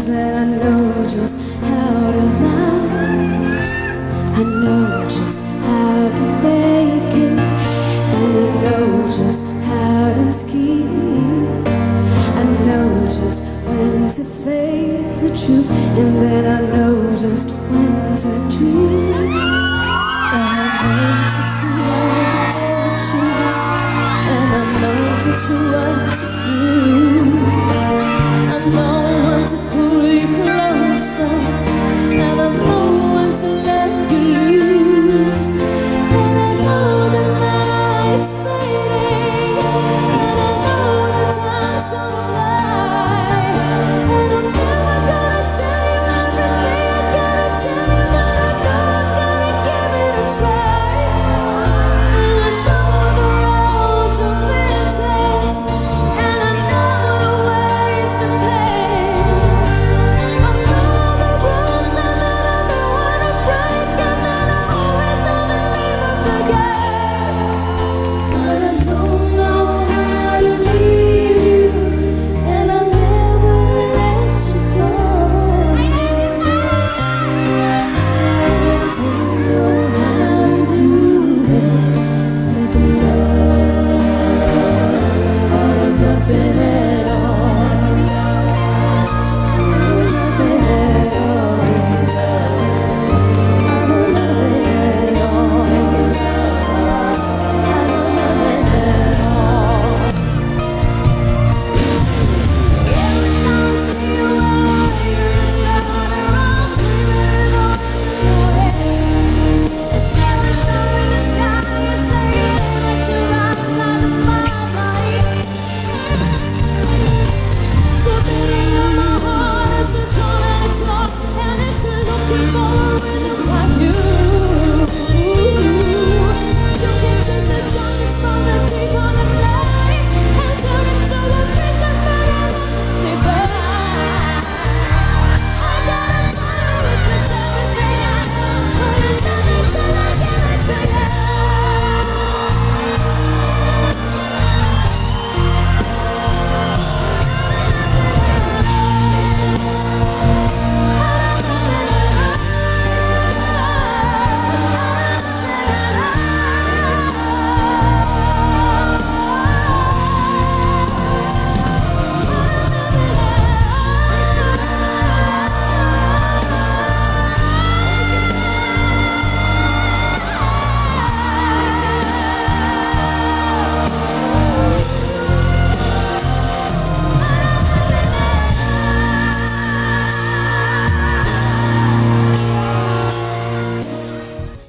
knows and I know just how to lie. I know just how to fake it, and I know just how to scheme. I know just when to face the truth, and then I know just when to dream.